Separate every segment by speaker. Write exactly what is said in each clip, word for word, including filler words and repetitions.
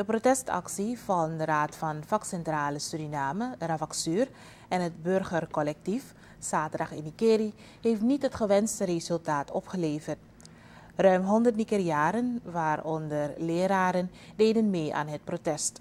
Speaker 1: De protestactie van de Raad van Vakcentrale Suriname, Ravaksuur, en het burgercollectief, zaterdag in Ikeri, heeft niet het gewenste resultaat opgeleverd. Ruim honderd Nigeriaren, waaronder leraren, deden mee aan het protest.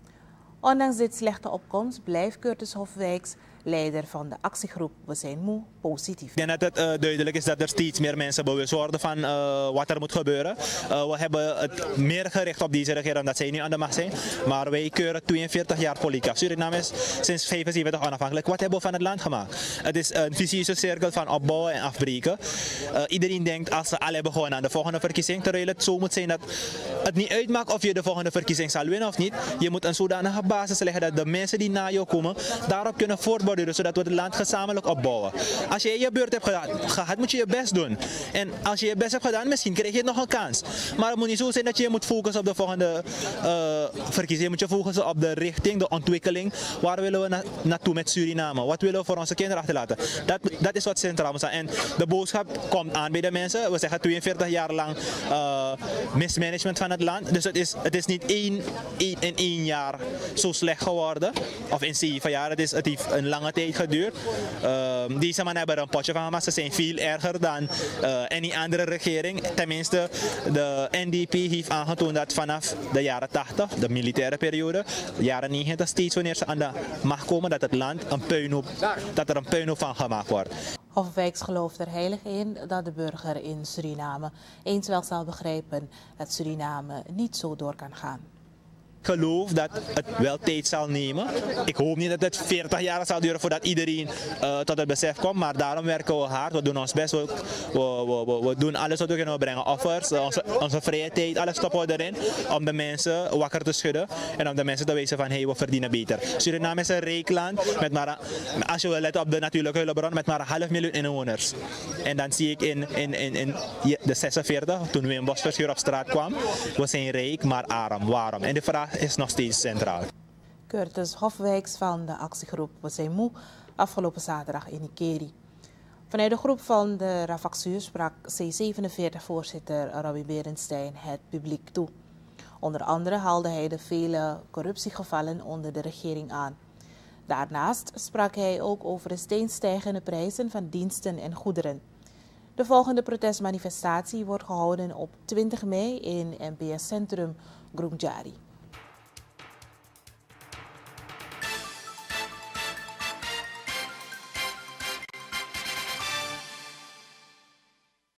Speaker 1: Ondanks dit slechte opkomst blijft Curtis Hofwijks, leider van de actiegroep We Zijn Moe, positief.
Speaker 2: Ik denk dat het uh, duidelijk is dat er steeds meer mensen bewust worden van uh, wat er moet gebeuren. Uh, we hebben het meer gericht op deze regering omdat zij nu aan de macht zijn. Maar wij keuren tweeënveertig jaar politica. Suriname is sinds vijfenzeventig onafhankelijk. Wat hebben we van het land gemaakt? Het is een vicieuze cirkel van opbouwen en afbreken. Uh, iedereen denkt als ze al hebben gewonnen aan de volgende verkiezing. Terwijl het zo moet zijn dat het niet uitmaakt of je de volgende verkiezing zal winnen of niet. Je moet een zodanige basis leggen dat de mensen die na jou komen daarop kunnen voortborduren, zodat we het land gezamenlijk opbouwen. Als je je beurt hebt gehad, moet je je best doen. En als je je best hebt gedaan, misschien krijg je nog een kans. Maar het moet niet zo zijn dat je moet focussen op de volgende uh, verkiezing. Je moet je focussen op de richting, de ontwikkeling. Waar willen we na naartoe met Suriname? Wat willen we voor onze kinderen achterlaten? Dat, dat is wat centraal moet staan. En de boodschap komt aan bij de mensen. We zeggen tweeënveertig jaar lang uh, mismanagement van het land. Dus het is, het is niet één, één, in één jaar zo slecht geworden. Of in zeven jaar. Het, is, het heeft een lange tijd geduurd. Uh, deze mannen hebben er een potje van gemaakt. Ze zijn veel erger dan uh, any andere regering. Tenminste, de N D P heeft aangetoond dat vanaf de jaren tachtig, de militaire periode, de jaren negentig, steeds wanneer ze aan de macht komen, dat het land een puinhoop, dat er een puinhoop van gemaakt wordt.
Speaker 1: Hofwijks gelooft er heilig in dat de burger in Suriname eens wel zal begrijpen dat Suriname niet zo door kan gaan.
Speaker 2: Ik geloof dat het wel tijd zal nemen. Ik hoop niet dat het veertig jaar zal duren voordat iedereen uh, tot het besef komt. Maar daarom werken we hard. We doen ons best. We, we, we, we doen alles wat we kunnen. We brengen offers. Onze, onze vrije tijd. Alles stoppen we erin. Om de mensen wakker te schudden. En om de mensen te wijzen van hey, we verdienen beter. Suriname is een rijk land. Met maar, als je wil letten op de natuurlijke hulpbron. Met maar een half miljoen inwoners. En dan zie ik in, in, in, in de zesenveertig. Toen we in Bosverschuur op straat kwamen. We zijn rijk maar arm. Waarom? En de vraag is nog steeds centraal.
Speaker 1: Curtis Hofwijks van de actiegroep We Zijn Moe, afgelopen zaterdag in Ikeri. Vanuit de groep van de Ravaksuur sprak C zevenenveertig-voorzitter Robbie Berenstein het publiek toe. Onder andere haalde hij de vele corruptiegevallen onder de regering aan. Daarnaast sprak hij ook over de steenstijgende prijzen van diensten en goederen. De volgende protestmanifestatie wordt gehouden op twintig mei in M P S Centrum Groengjari.